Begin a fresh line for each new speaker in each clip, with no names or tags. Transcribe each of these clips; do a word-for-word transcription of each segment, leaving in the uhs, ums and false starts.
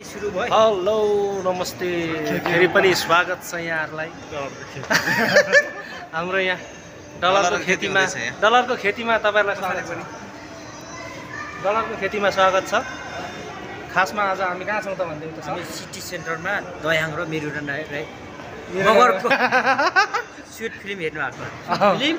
सुरु भयो।
हेलो नमस्ते फेरि पनि स्वागत छ यहाँहरूलाई हाम्रो यहाँ डलरको खेतीमा डलरको खेतीमा तपाईहरुलाई स्वागत छ डलरको खेतीमा स्वागत छ। खासमा आज हामी कहाँ छौँ त भन्दै त
हामी सिटी सेन्टरमा दयाङ र मेरुडन राई मगरको स्विट फिल्म हेर्नु आएको फिल्म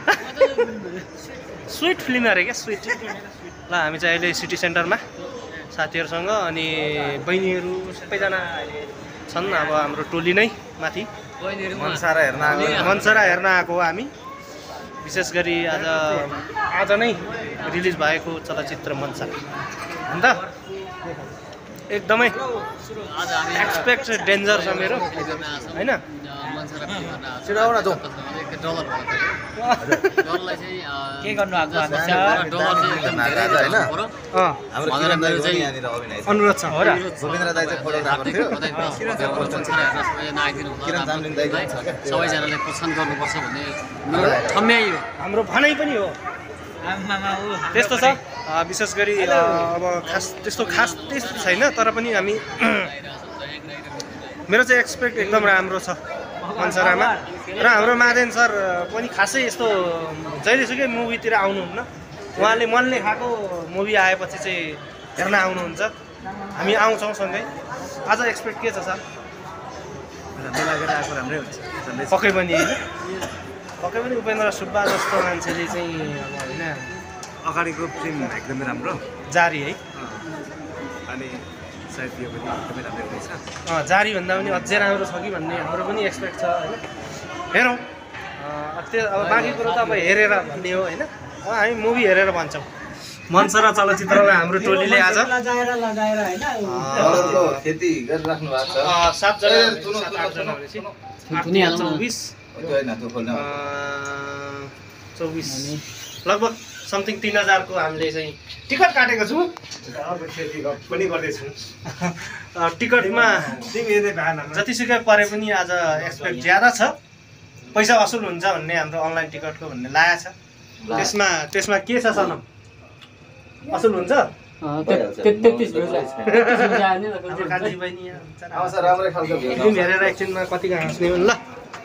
स्विट फिल्म अरे क्या स्विट ल हामी चाहिँ अहिले सिटी सेन्टरमा साथीहरूसँग अनि बहिनीहरू सबैजना छन्। अब हाम्रो टोली नै माथि
मनसारा हेर्न
मनसारा हेर्न आएको हो हामी। विशेष गरी आज आज नै रिलिज भएको चलचित्र मनसारा अन्त एकदमै एक्सपेक्ट डेन्जर छ मेरो हैन।
चिराउन जाउँ डलरलाई चाहिँ के गर्नु आएको डलर चाहिँ एकदम धेरै हैन हाम्रो किरण दाइ चाहिँ यहाँनिर अभिनय
अनुरोध छ हो र
गोविन्द्र दाइ चाहिँ फोटोग्राफर थियो किरण जामलिङ दाइ छ के सबैजनाले पसन्द गर्नुपर्छ भन्ने ठम्याइयो
हाम्रो भनाइ पनि हो। त्यस्तो छ विशेष गरी अब खास त्यस्तो खास त्यस्तो छैन तर पनि हामी मेरो चाहिँ एक्सपेक्ट एकदम राम्रो छ मनसारामा र हाम्रो मादेन सर पनि खासै यस्तो जहिलेसुकै मुभीतिर आउनुहुन्न उहाँले मनले खाएको मुभी आएपछि चाहिँ हेर्न आउनुहुन्छ। हामी आउँछौँ सँगै। आज एक्सपेक्ट के छ सर?
राम्रै लागेर आएको राम्रै हुन्छ
पक्कै पनि होइन पक्कै पनि उपेन्द्र सुब्बा जस्तो मान्छेले चाहिँ अब होइन
अगाडिको फिल्म एकदमै राम्रो
जारी है
अनि सायद यो पनि एकदमै राम्रो हुनेछ।
अँ जारी भन्दा पनि अझै राम्रो छ कि भन्ने हाम्रो पनि एक्सपेक्ट छ होइन। हेरौँ त्यो अब बाँकी कुरो त अब हेरेर भन्ने हो होइन। अब हामी मुभी हेरेर भन्छौँ। मनसारा चलचित्रलाई हाम्रो टोलीले आज
खेती गरिराख्नु भएको छ
सातजना सात आठजना चौबिस चौबिस लगभग समथिङ तिन हजारको हामीले चाहिँ टिकट काटेको छौँ
पनि गर्दैछौँ।
टिकटमा जतिसुकै परे पनि आज एक्सपेक्ट ज्यादा छ। पैसा असुल हुन्छ भन्ने हाम्रो अनलाइन टिकटको भन्ने लागेको छ। त्यसमा त्यसमा के छ सनम असुल हुन्छ फिल्म हेरेर एकछिनमा कतिको हाँस्ने हो ल।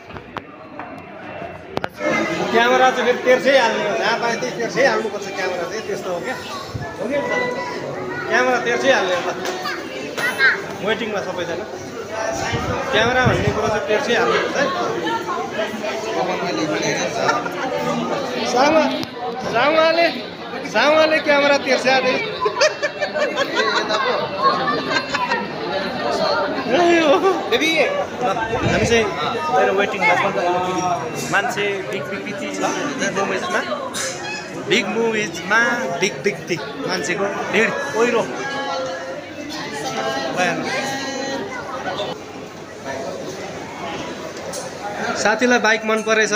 क्यामेरा चाहिँ फेरि तेर्सै हाल्ने हो जहाँ पाए त्यही तेर्सै हाल्नुपर्छ क्यामेरा चाहिँ त्यस्तो हो क्या हो कि क्यामेरा तेर्सै हाल्ने हो ल। वेटिङमा सबैजना क्यामेरा भन्ने कुरो चाहिँ तेर्सै हाल्नुपर्छ है। सामा सामाले सामाले क्यामेरा तेर्स्या हामी चाहिँ मेरो वेटिङमा मान्छे बिग बिग बिग छ मुभिजमा बिग मुभिजमा बिग बिग बिग मान्छेको भिड पहिरो साथीलाई बाइक मन परेछ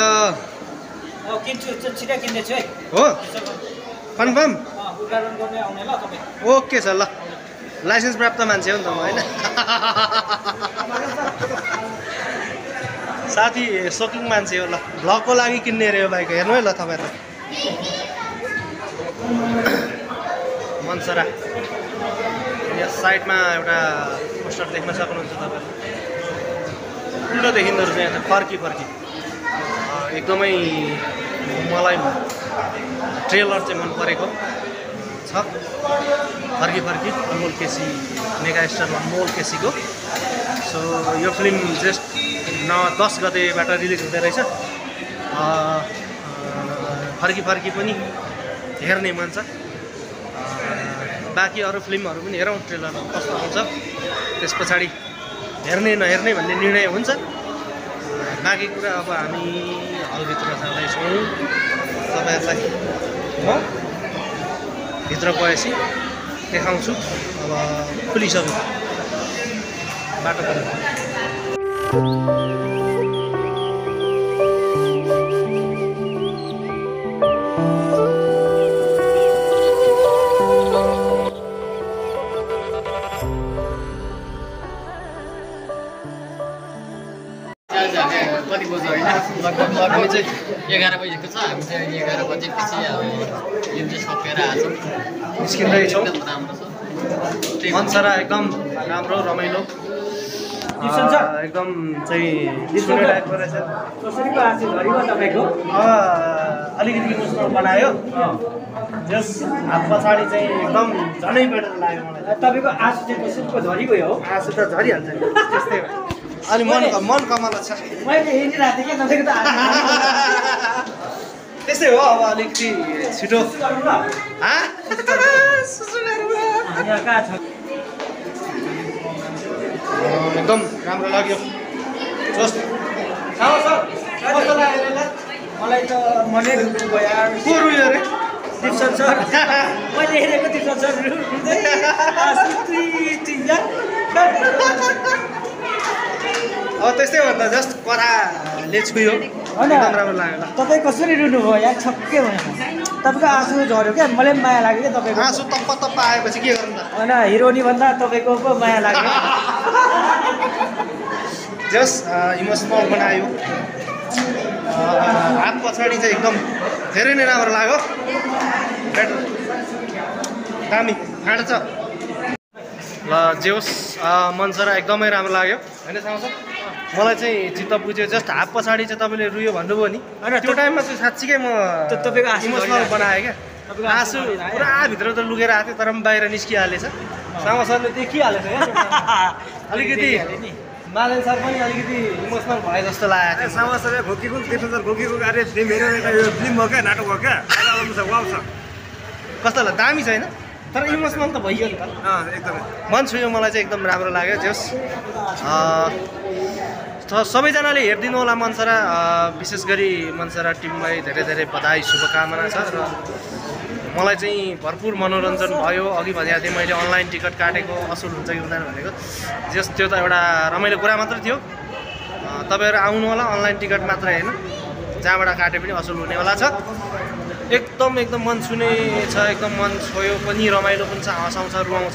हो कन्फर्म ओके छ ल। लाइसेन्स प्राप्त मान्छे हो नि त म होइन। साथी सोकिङ मान्छे हो ल भ्लगको लागि किन्ने अरे यो बाइक हेर्नु है ल तपाईँहरूलाई। मनसारा यस साइडमा एउटा पोस्टर देख्न सक्नुहुन्छ तपाईँले उल्टो देखिँदो रहेछ यहाँ फर्की फर्की एकदमै मलाई ट्रेलर चाहिँ मन परेको छ। फर्की फर्की अनमोल केसी मेगा स्टार अनमोल केसीको। सो यो फिल्म जस्ट न दस गतेबाट रिलिज हुँदै रहेछ। फर्की फर्की पनि हेर्ने मन छ। बाँकी अरू फिल्महरू पनि हेरौँ ट्रेलर कस्तो आउँछ त्यस पछाडि हेर्ने नहेर्ने भन्ने निर्णय हुन्छ। बाँकी कुरा अब हामी हलभित्र जाँदैछौँ तपाईँहरूलाई म भित्र गएपछि देखाउँछु। अब खुलिसक्यो बाटो पनि।
कति बज्यो होइन लगभग लगभग चाहिँ एघार बजीको छ। हामी चाहिँ एघार बजेपछि अब यो चाहिँ सकेर आएको
निस्किँदैछौँ।
राम्रो छ
मनसरा एकदम राम्रो रमाइलो
डिप्सन छ
एकदम चाहिँ सुने टाइपको रहेछ
कसरी पो आएको घरिमा तपाईँको
अलिकति इमोसनल बनायो जस हात पछाडि चाहिँ एकदम झनै बेटर लाग्यो मलाई
तपाईँको आँसु चाहिँ कसरी पो झरी गयो हो
आँसु त झरिहाल्छ नि त्यस्तै अनि मन मन कमाला छ
मैले हेरिरहेको थिएँ क्या तपाईँको त
त्यस्तै हो अब अलिकति छिटो
यहाँ कहाँ छ
एकदम राम्रो लाग्यो जस
मलाई त मनै रुनु भयो यार
को रुयो अरे
डिप्सन सर मैले हेरेको डिप्सन सर रुँदै आँसु तुई तुई यार
अब त्यस्तै हो त जस्ट कथाले छुयो एकदम राम्रो लाग्यो
तपाईँ कसरी रुनु भयो यार छक्कै भयो तपाईँको आँसु झऱ्यो क्या मलाई पनि माया लाग्यो क्या तपाईँको
आँसु तप्प तप्प आएपछि के गर्नु त
होइन हिरोनी भन्दा तपाईँको पो माया लाग्यो
जस इमोसनल बनायो हात पछाडि चाहिँ एकदम धेरै नै राम्रो लाग्यो बेटर दामी खाँड छ ल जे होस् मनसरा एकदमै राम्रो लाग्यो होइन साउँछ मलाई चाहिँ चित्त बुझ्यो जस्ट हात पछाडि चाहिँ तपाईँले रुयो भन्नुभयो नि होइन त्यो टाइममा चाहिँ साँच्चीकै म
तपाईँको आँसु
इमोसनल बनाएँ क्या आँसु पुरा भित्र त लुकेर आएको थियो तर पनि बाहिर निस्किहालेछ सामा सरले देखिहालेछ क्या अलिकति मालन सर पनि अलिकति इमोसनल भए जस्तो लागेको थियो
सामा सर घोकेको देख्नु सर घोकेको कार्य फिल्म हेरेर एउटा यो फिल्म हो क्या नाटक हो क्या छ वाउ छ
कस्तो होला दामी छैन तर इमोसनल त भइयो नि त
एकदमै
मन छुयो मलाई चाहिँ एकदम राम्रो लाग्यो जस सबैजनाले हेरिदिनु होला मनसरा विशेष गरी मनसरा टिमलाई धेरै धेरै बधाई शुभकामना छ र मलाई चाहिँ भरपुर मनोरञ्जन भयो अघि भनेको थिएँ मैले अनलाइन टिकट काटेको असुल हुन्छ कि हुँदैन भनेको जस त्यो त एउटा रमाइलो कुरा मात्र थियो तपाईँहरू आउनु होला अनलाइन टिकट मात्र होइन जहाँबाट काटे पनि असुल हुनेवाला छ एकदम एकदम मन छुने छ एकदम मन छोयो पनि रमाइलो पनि छ हँसाउँछ रुवाउँछ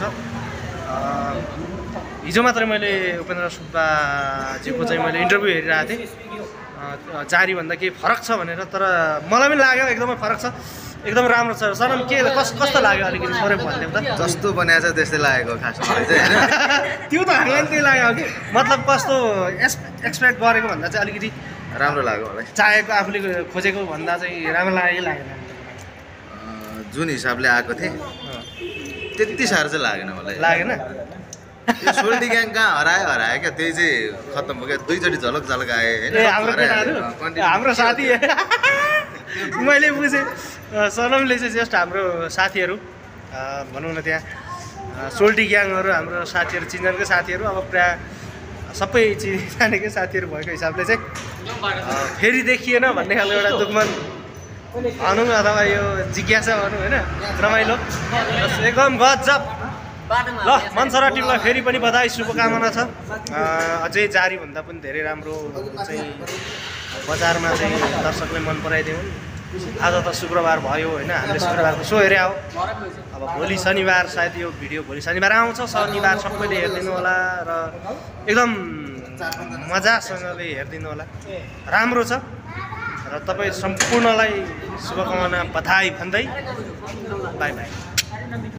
हिजो मात्रै मैले उपेन्द्र सुब्बाजीको चाहिँ मैले इन्टरभ्यू हेरिरहेको थिएँ जारीभन्दा केही फरक छ भनेर तर मलाई पनि लाग्यो एकदमै फरक छ एकदम राम्रो छ सनम के कस कस्तो लाग्यो अलिकति थोरै भनिदिउँ त
जस्तो बनाएको छ त्यस्तै लागेको खासमा चाहिँ
त्यो त हामीलाई पनि त्यही लाग्यो कि मतलब कस्तो एस एक्सपेक्ट गरेको भन्दा चाहिँ अलिकति
राम्रो लाग्यो मलाई
चाहेको आफूले खोजेको भन्दा चाहिँ राम्रो लाग्यो कि लागेन
जुन हिसाबले आएको थिएँ त्यति साह्रो चाहिँ लागेन मलाई
लागेन
त्यो सोल्टी ग्याङ कहाँ हरायो हरायो क्या त्यही चाहिँ खत्तम भयो क्या दुईचोटि झलक झलक आयो
ए हाम्रो केटाहरू हाम्रो साथी मैले बुझेँ सनमले चाहिँ जस्ट हाम्रो साथीहरू भनौँ न त्यहाँ सोल्टी ग्याङहरू हाम्रो साथीहरू चिनजानकै साथीहरू अब प्रायः सबै चिनाजानेकै साथीहरू भएको हिसाबले चाहिँ फेरि देखिएन भन्ने खालको एउटा दुःखमन भनौँ अथवा यो जिज्ञासा भनौँ होइन रमाइलो एकदम गजब ल मनसरा टिमलाई फेरि पनि बधाई शुभकामना छ अझै जारी भन्दा पनि धेरै राम्रो चाहिँ बजारमा चाहिँ दर्शकले मन पराइदिउन् आज त शुक्रबार भयो होइन हामीले शुक्रबारको सो हेरे आऊ अब भोलि शनिबार सायद यो भिडियो भोलि शनिबार आउँछ शनिबार सबैले हेरिदिनु होला र एकदम मजासँगले हेरिदिनु होला राम्रो छ र तपाईँ सम्पूर्णलाई शुभकामना बधाई भन्दै बाई बाई